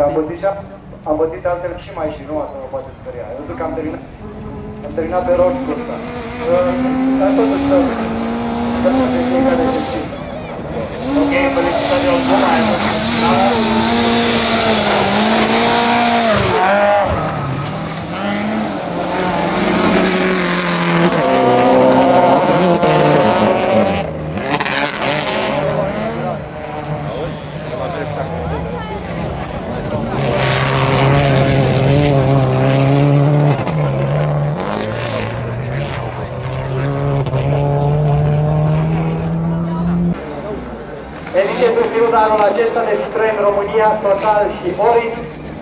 am bătit altfel și mai și nu asta mă poate speria. Eu zic că am terminat pe rol cursa. Dar totuși să fie fiecare exercițiu. Ok, felicitări eu cum ai Ediție susținută anul acesta de Citroen România, Total și Orit.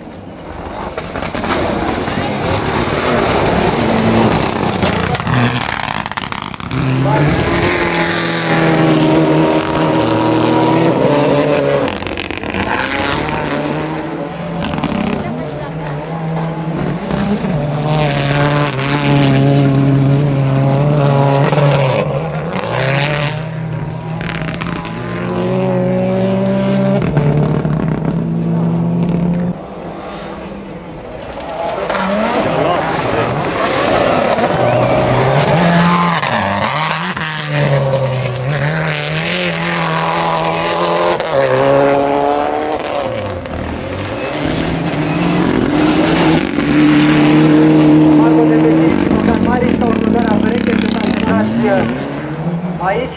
Aici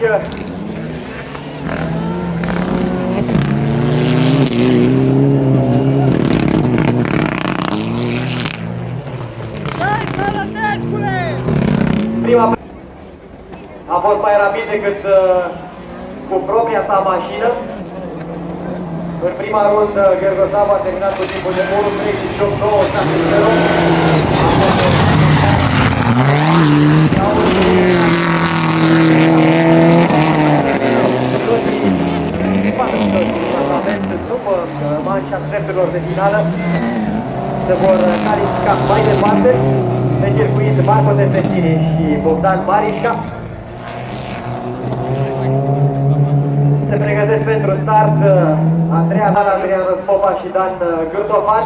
prima a fost mai rapid decât cu propria sa mașină. În prima rundă Ghergosav a terminat cu timpul de 1.36.0. După manșa drepturilor de finală se vor califica mai departe pe circuit Marco de Festini și Bogdan Marișca. Se pregătesc pentru start Andreea Dan, Adrian Răspopa și Dan Gârdofan.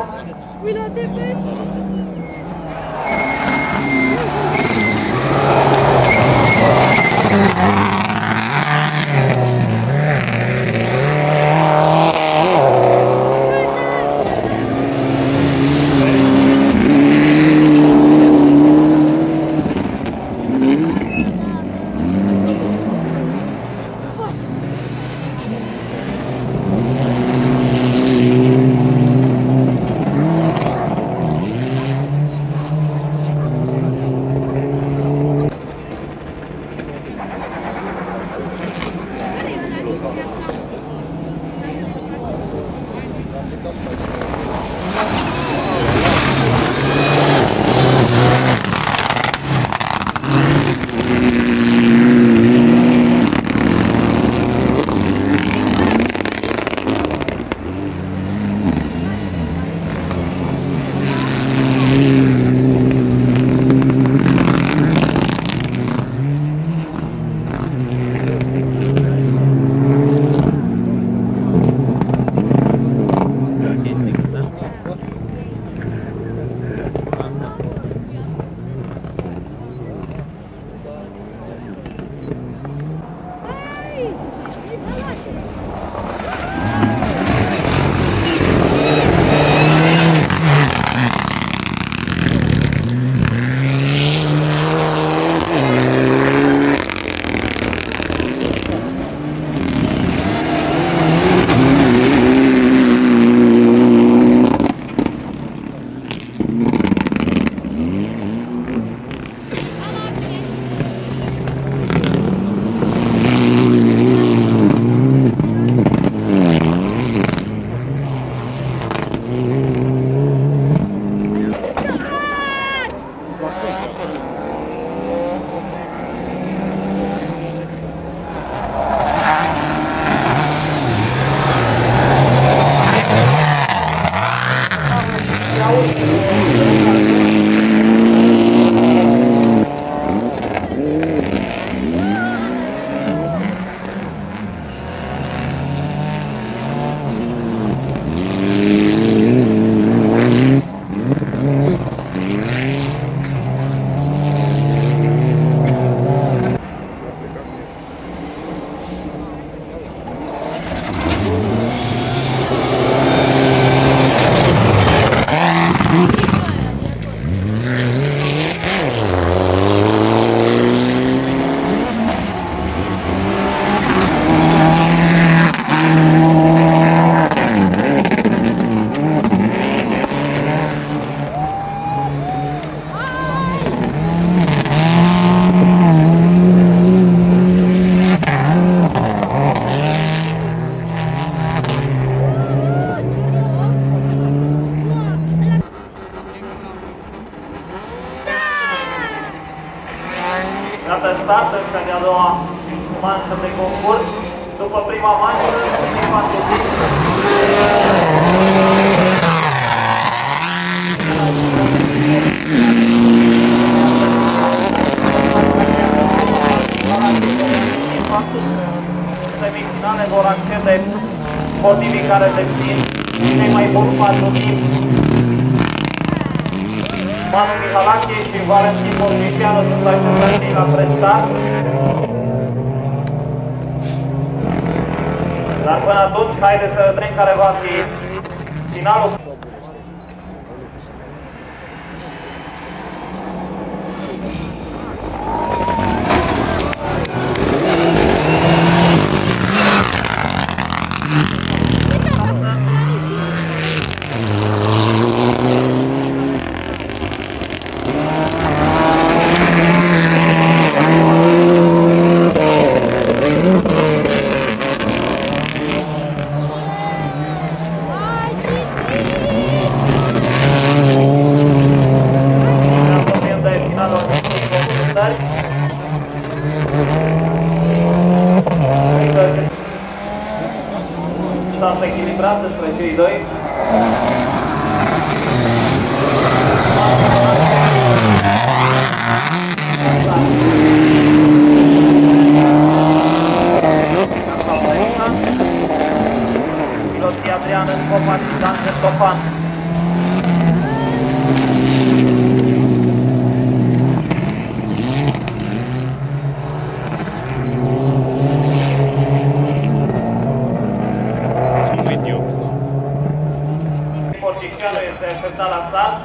Iată start în cea de-a doua manșă de concurs. După prima manșă, echipa semifinale vor accede sportivii care dețin cei mai buni 4 timp. Manu Mihalache și Valentin Borgișianu sunt așteptați la prestat. Dar până atunci, haideți să vedem care va fi finalul. S-a echilibrat între cei doi. Piloții Adrian Scopa și Dan Gertofan. Borgișianu este așteptat la start.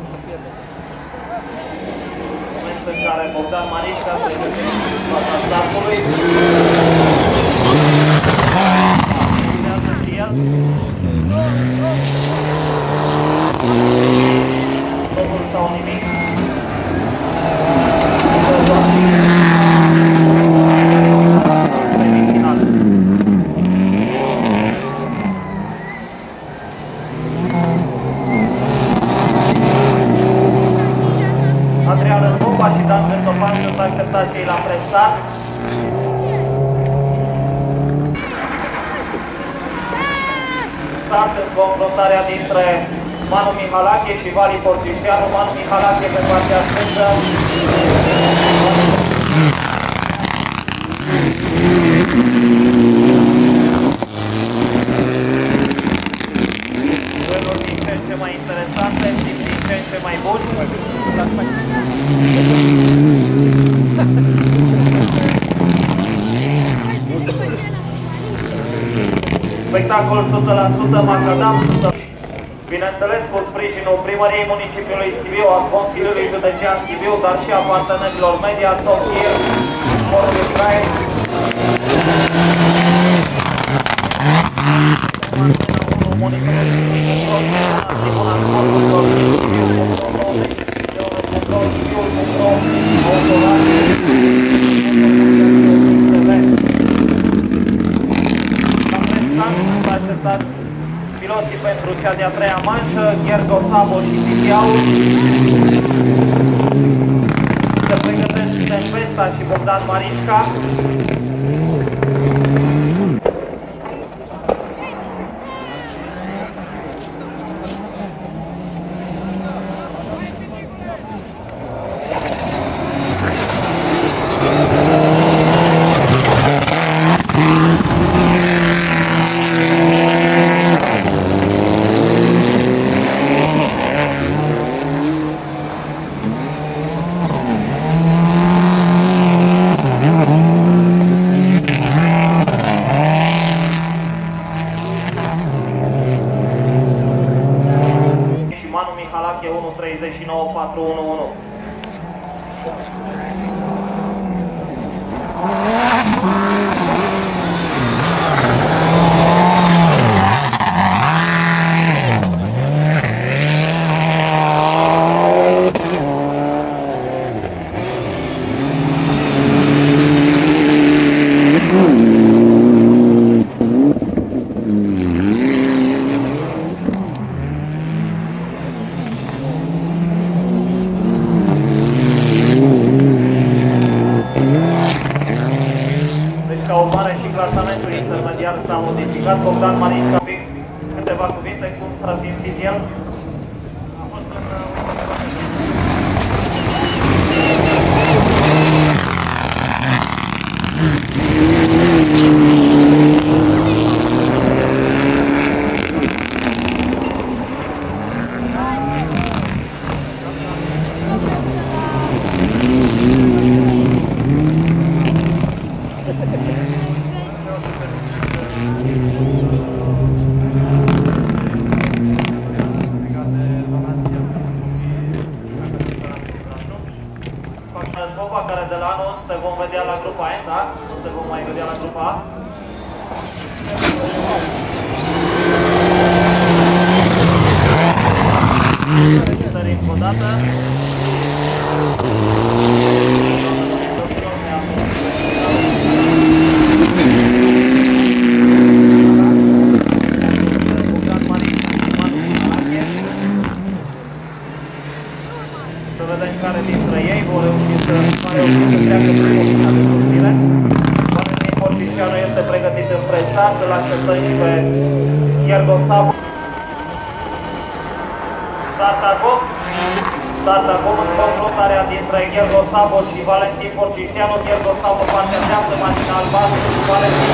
Moment în care Bogdan Marișca se găsește în fața startului. Urmează și el. Totul sau nimic. Semifinal. Adrian Scopa și Dan Gertofan sunt așteptați cei la prestat. Start în confruntarea dintre Manu Mihalache și Vali Borgișianu. Manu Mihalache pe partea stângă. Dueluri din ce în ce mai interesante, din ce în ce mai buni. Spectacol 100% macadam, bineînțeles cu sprijinul Primăriei Municipiului Sibiu, a Consiliului Județean Sibiu, dar și a partenerilor media, Top Gear, Sportul Sky. Piloții pentru cea de-a treia manșă, Ghergo Sabo și Tiziau. Se pregătesc Tempesta și Bogdan Marișca. Manu Mihalache 1:39.411. intermediar s-a modificat. Bogdan Marișca, câteva cuvinte, cum s-a simțit el? A fost în care de la anul se vom vedea la grupa N, da? Nu se vom mai vedea la grupa A. Sărim o dată. Să vedem care dintre ei vor reuși să treacă prin oficina de susține. Valentin Porcișanu este pregătit în presat, îl așteptăm și pe Iergosavu. Start acum în confruntarea dintre Iergosavu și Valentin Porcișanu. Iergosavu partea dreaptă, mașina albastră și Valentin.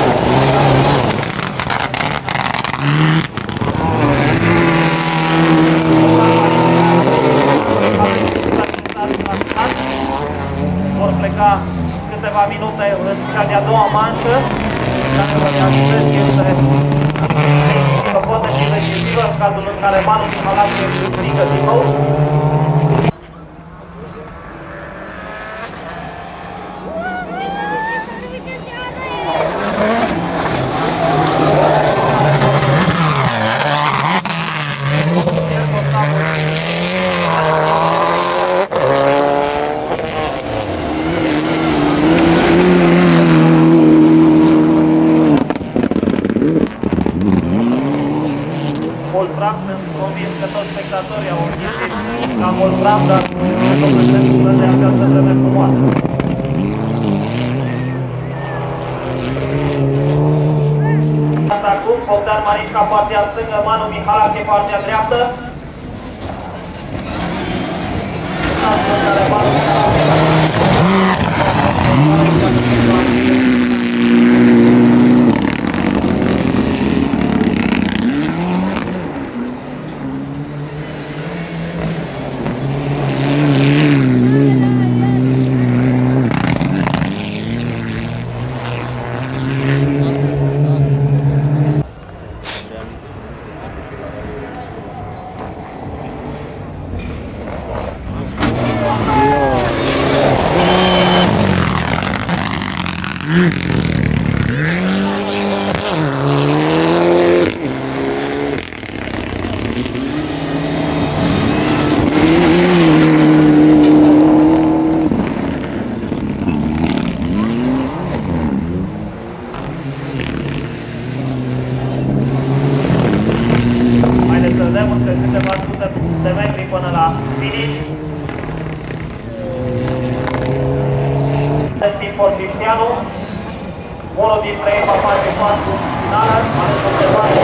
Vor pleca câteva minute în cea de-a doua manșă. Dacă vă realizări este că poate fi decisivă în cazul în care Manu Mihalache ridică din nou. Sunt convins că toți spectatorii au ieșit la Volfram, dar nu găsesc să dea această vreme frumoasă. Acum, Bogdan Marișca partea stângă, Manu Mihalache partea dreaptă. Câteva sute de metri până la finish. Valentin Porcișanu, unul dintre ei va face pasul final, alături de Manu.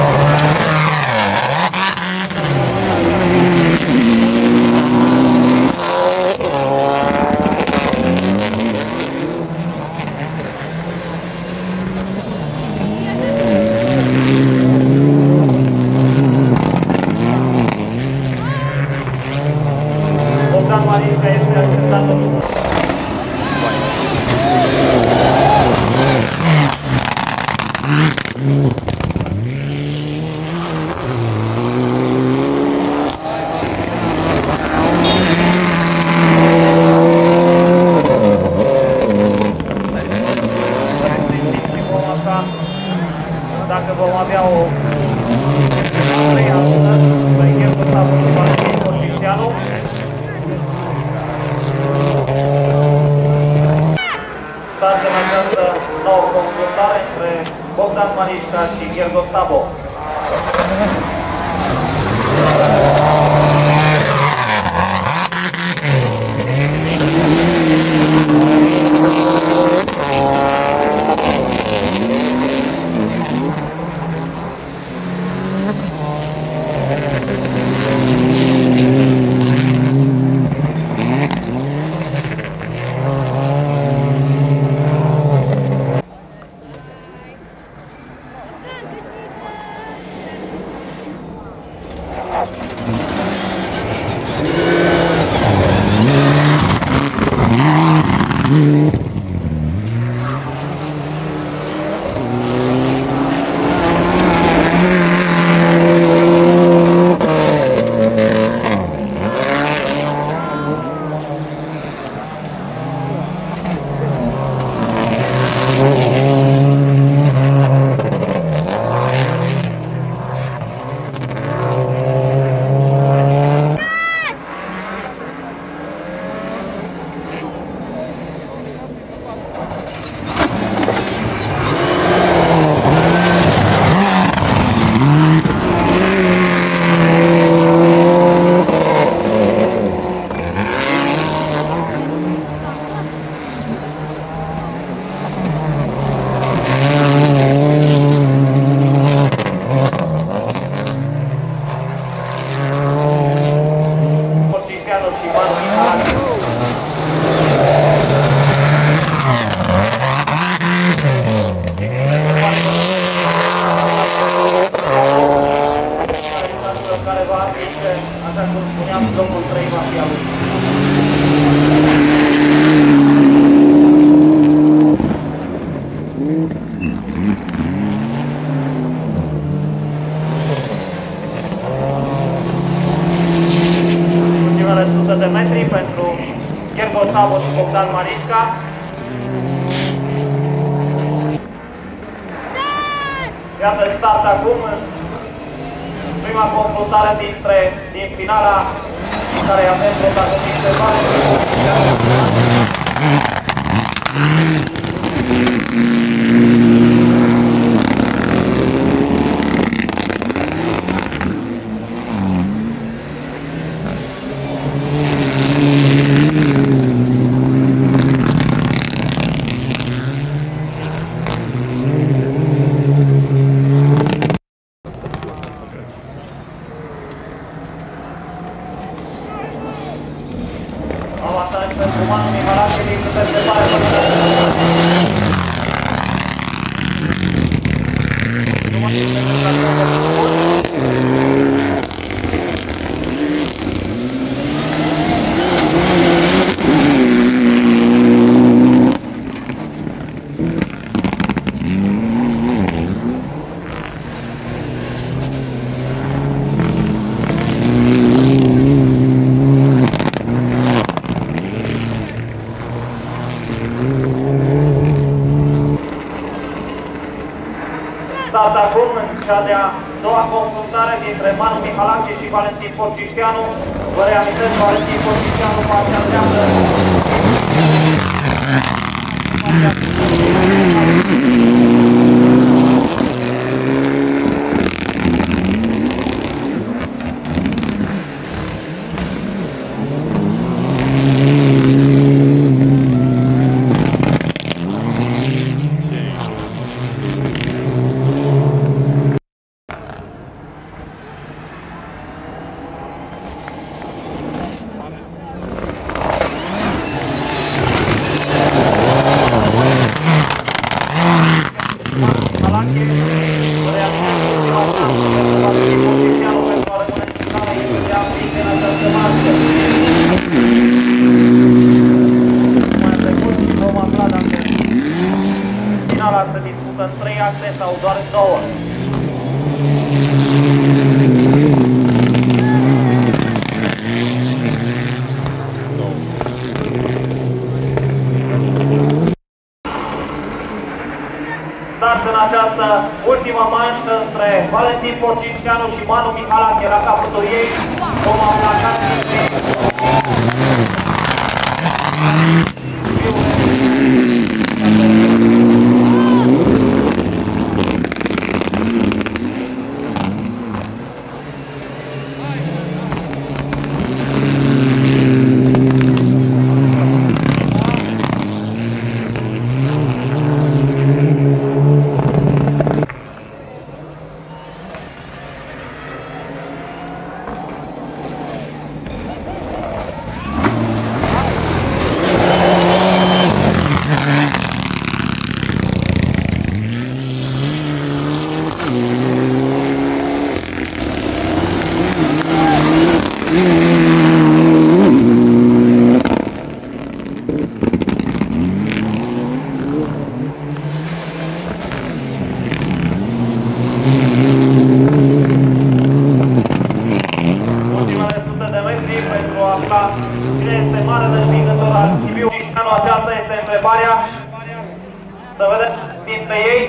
Bogdan Marișca este așteptat în dacă vom avea o treia pe Iergosavu și Valentin Porcișanu. Start în această nouă confruntare între Bogdan Marișca și Iergosavu. Bogdan Marișca. Iată start acum în prima confruntare din finala în care avem protagoniste mari. Start acum în cea de-a doua confruntare dintre Manu Mihalache și Valentin Porcișteanu. Vă reamintesc, Valentin Porcișteanu, partea dreaptă. Finala se dispută în 3 acte sau doar în 2. Start în această ultimă manșă între Valentin Porcișteanu și Manu Mihalache la capătul ei. Vom afla care dintre Aceasta este întrebarea. Să vedem dintre ei.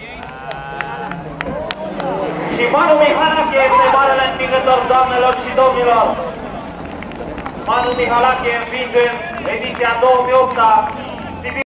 Și Manu Mihalache este marele învingător, doamnelor și domnilor. Manu Mihalache învinge ediția 2008-a